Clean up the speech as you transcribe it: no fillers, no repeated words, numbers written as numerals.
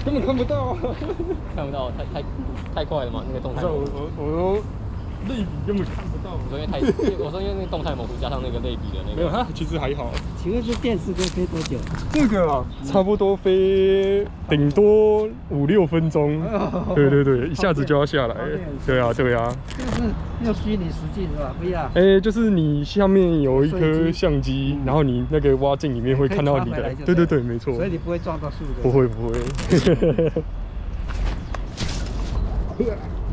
根本看不到， 看不到，太快了嘛，那个动态。 我类比根本看不到。 我说因为那个动态模糊加上那个类比的那个。 没有，它其实还好。 请问这电视可以飞多久？ 这个啊，差不多飞顶多5、6分钟。对对对，一下子就要下来。对啊对啊。 这个是要虚拟实境是吧？不要。 就是你下面有一颗相机，然后你那个挖镜里面会看到你的。对对对，没错。 所以你不会撞到树的。 不会不会。